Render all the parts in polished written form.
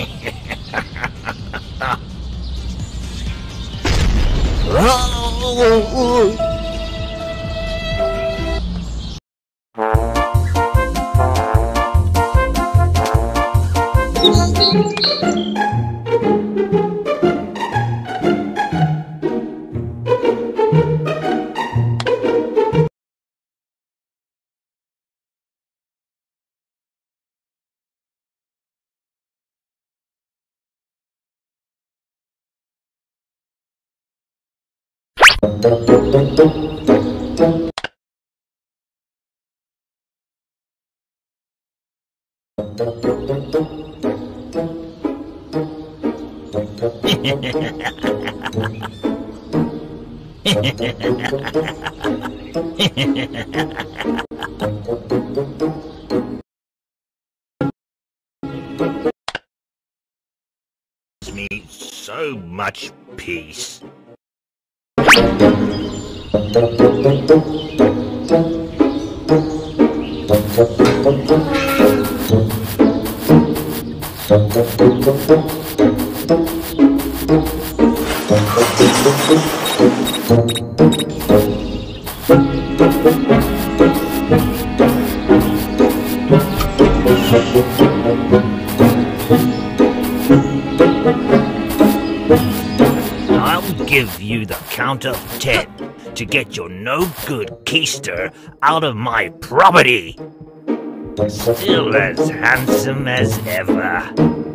Me so much peace. I'll give you the count of 10 to get your no-good keister out of my property. Still as handsome as ever.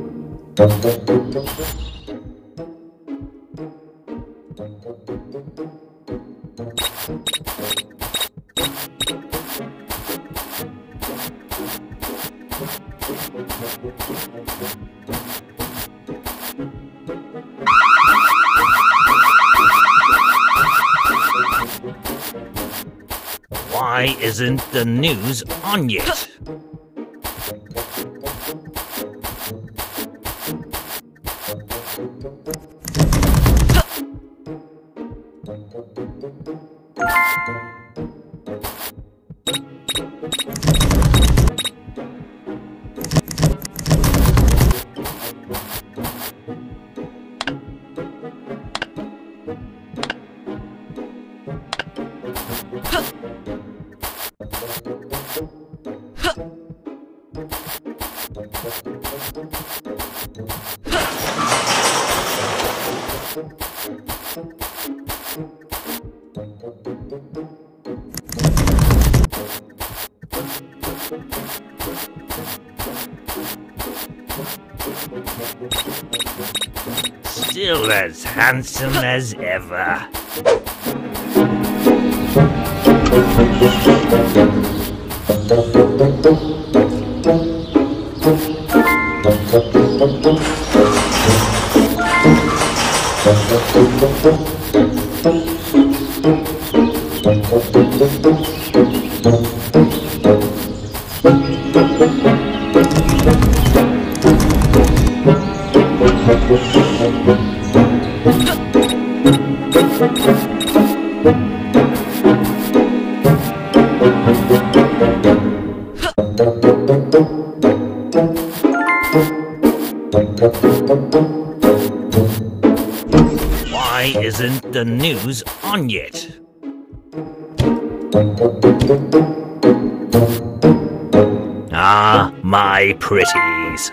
Why isn't the news on yet? Still as handsome as ever. Why isn't the news on yet? Ah, my pretties.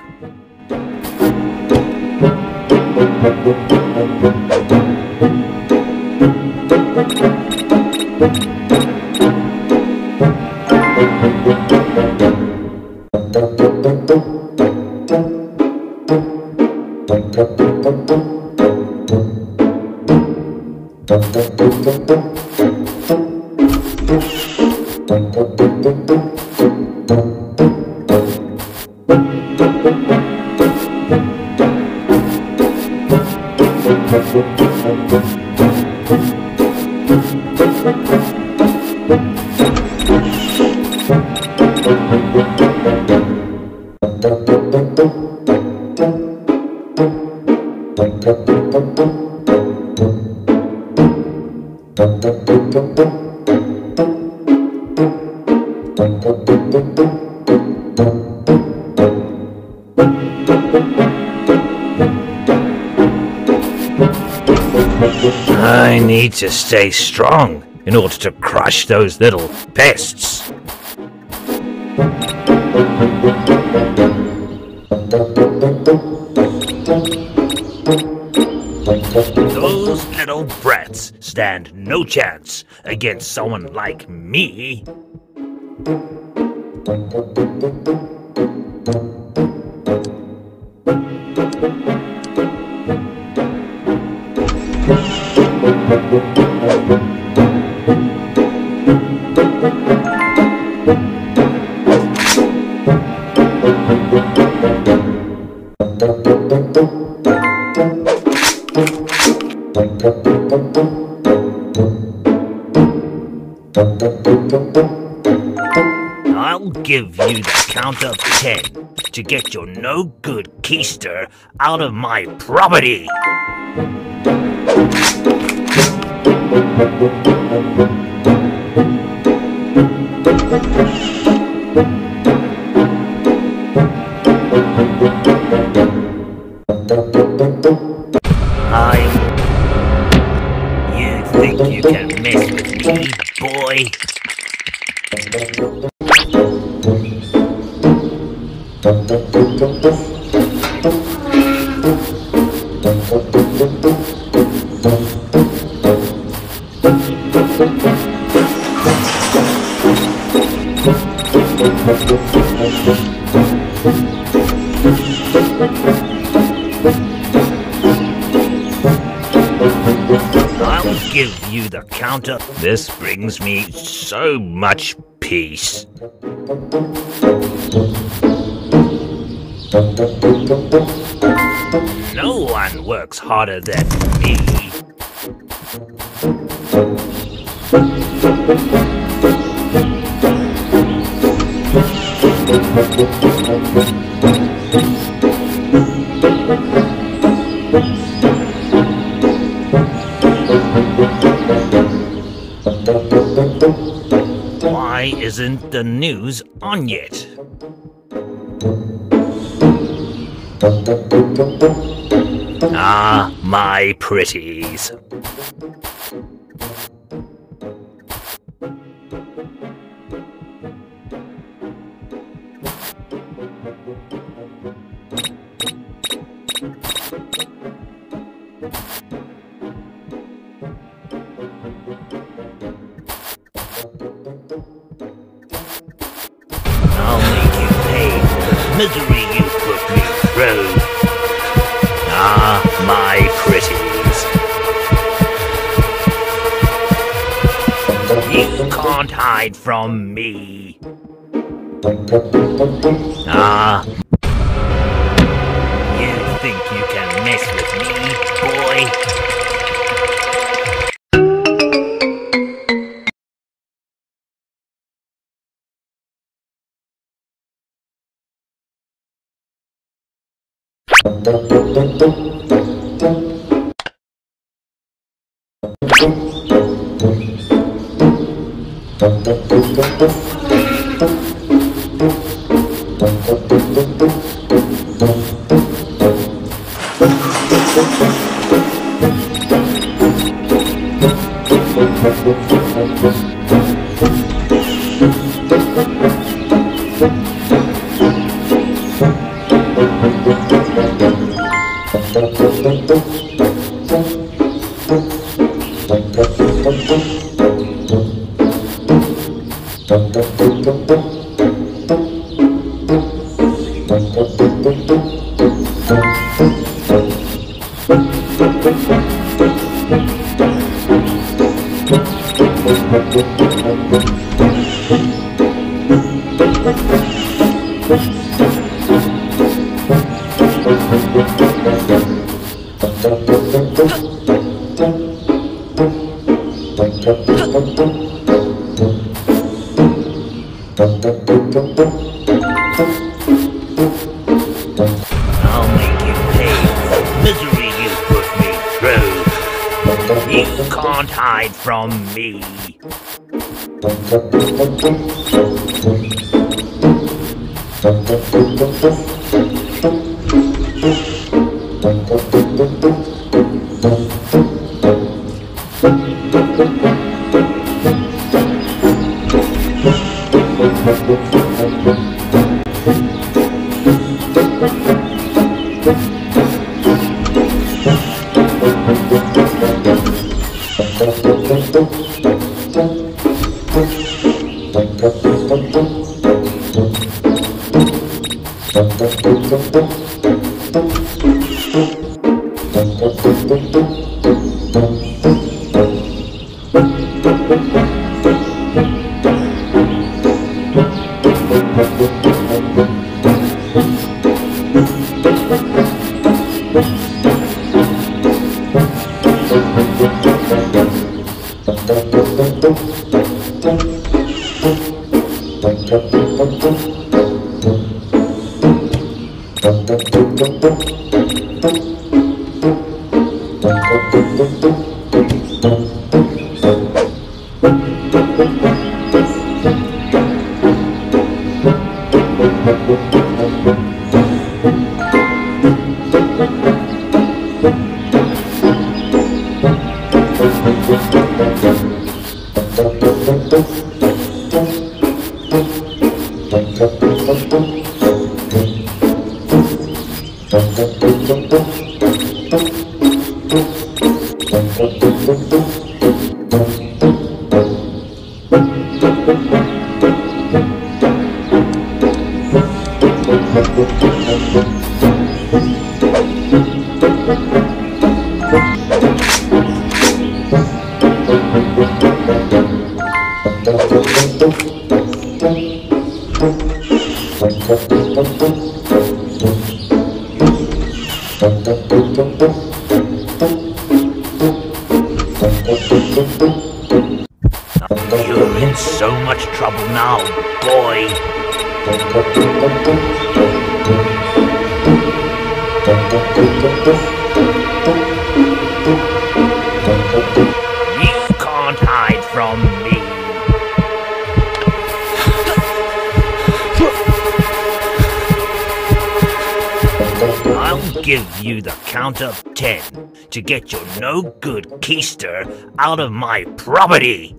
I need to stay strong in order to crush those little pests. Those little brats stand no chance against someone like me. I'll give you the count of 10 to get your no-good keister out of my property. You think you can mess with me, boy? I'll give you the counter. This brings me so much peace. No one works harder than me. Why isn't the news on yet? Ah, my pretties. I'll make you pay for the misery you put me through. Ah, my pretties. You can't hide from me. Ah. You think you can mess with me, boy? I'll make you pay for the misery you put me through. You can't hide from me. You're in so much trouble now, boy. You can't hide from me. I'll give you the count of 10 to get your no-good keister out of my property.